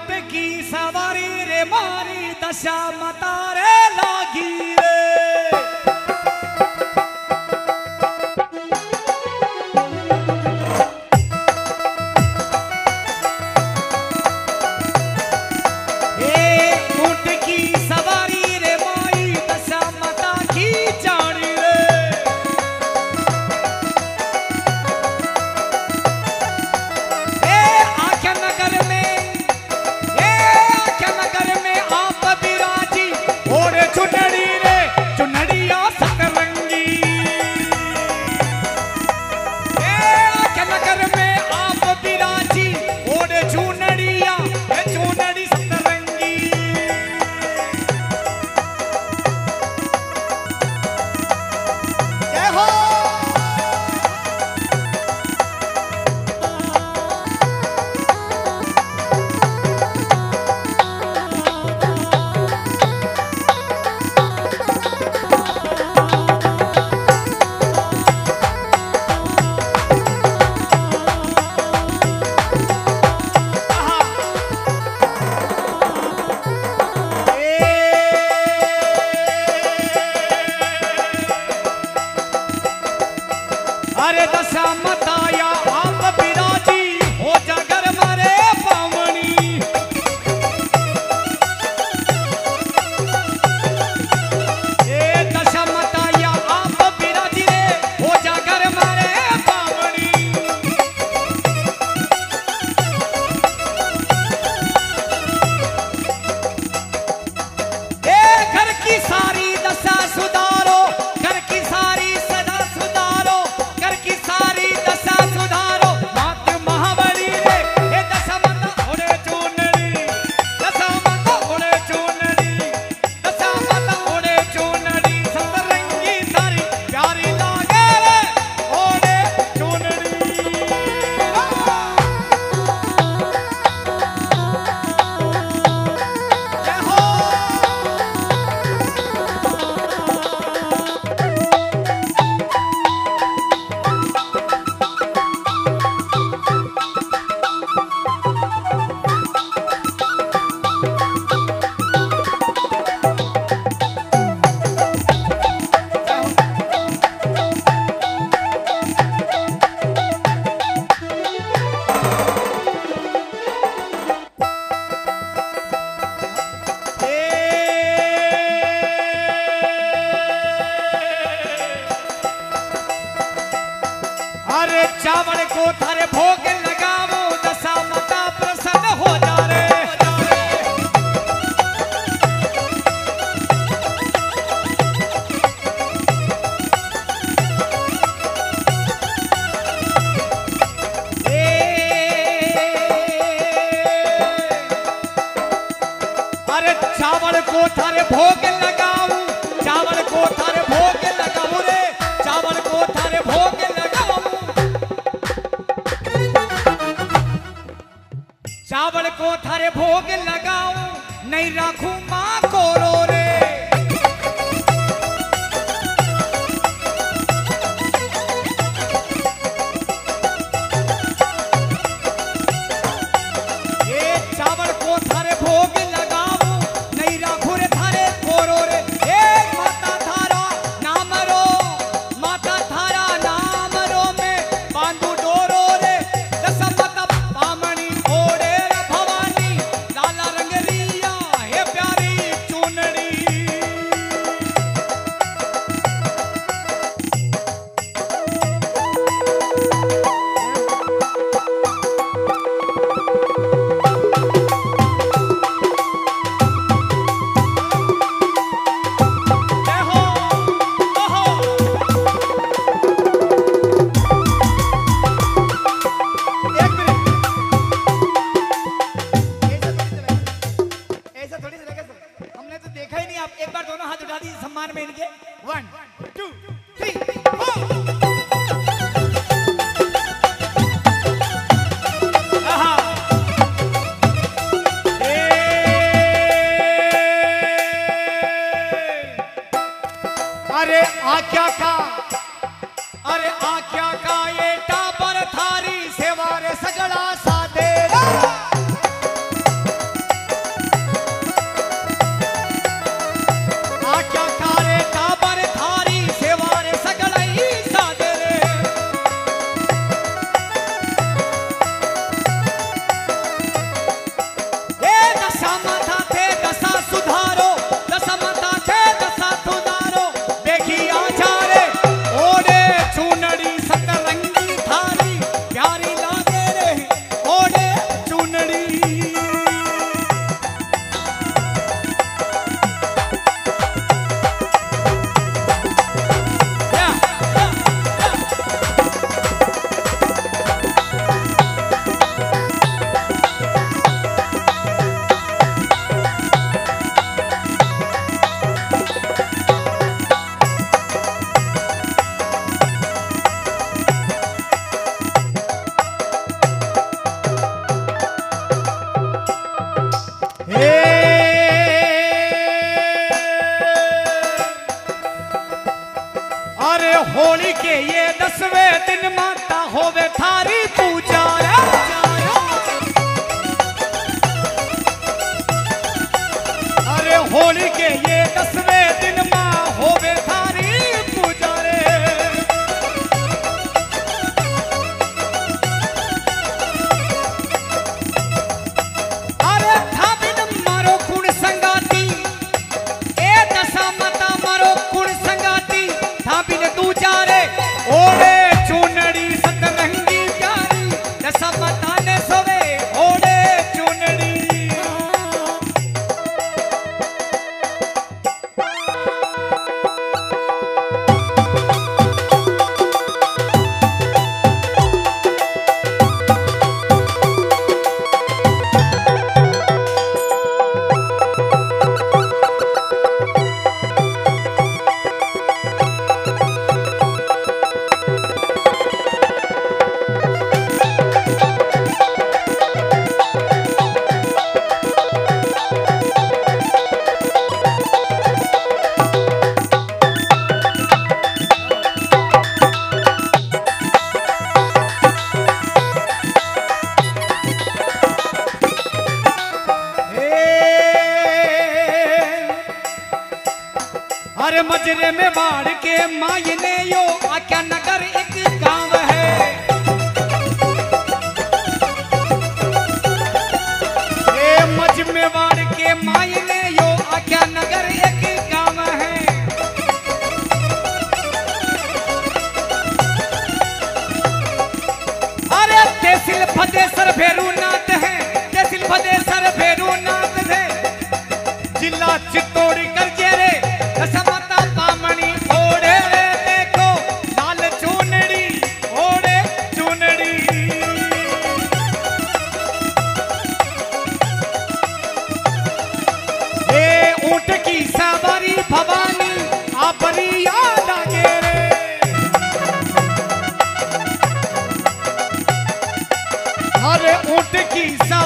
ऊंट की सवारी रे मारी दशा मतारे लागी रे। अरे दशा मताया आप विराजी हो जागर मारे पावनी। ए दशा मताया आप विराजी रे हो जागर मारे पावनी। ए घर की सारी दशा सुधारो, घर की सारी सदा सुधारो, घर की सारी दशा सुधारो। मात महाबली रे हे दशा माता ओढ़े चुनरी, दशा माता ओढ़े चुनरी, दशा माता ओढ़े चुनरी। सतरंगी सारी प्यारी लागे रे ओढ़े चुनरी। जय हो। अरे चावल को थारे भोग लगावो दशा माता प्रसन्न हो जा रे। अरे चावल को थारे भोग लगाऊं, चावल को थारे भोग लगाऊं रे, चावल को थारे भोग लगाऊं, चावल को थारे भोग लगाऊं, नहीं राखूं मां को रो रे। ये चावल को थारे भोग लगाऊं, नहीं राखूं रे थारे को रो रे। ए माता थारा नाम रो, माता थारा नाम रो में बांधू डोरो रे। दशा माता पामणी ओढ़े रे भवानी, लाला रंग रिया हे प्यारी चुनरी। माता होवे थारी पूजा रे। अरे होली के ये 10वें दिन माँ होवे थारी पूजा रे। अरे था बिन मारो कुण संगाती, ए दशा माता मारो कुण संगाती, था बिन दूजा रे। ओढ़े चुनड़ी सतरंगी प्यारी, दशा माता ने सोवे ओढ़े चुनड़ी। अरे मजरे में बाढ़ के मायने यो आख्या नगर एक गांव है। ए मज में बाढ़ के मायने यो आख्या नगर एक गांव है। अरे तहसील फतेसर भेरूनाथ है, तहसील फतेसर भेरूनाथ है, जिला चित्तौड़ करके रे। दशा माता पामणी ओढ़े रे, देखो लाल चुनड़ी ओढ़े चुनड़ी। ए ऊंट की सवारी भवानी आपरी याद आगे रे। अरे ऊंट की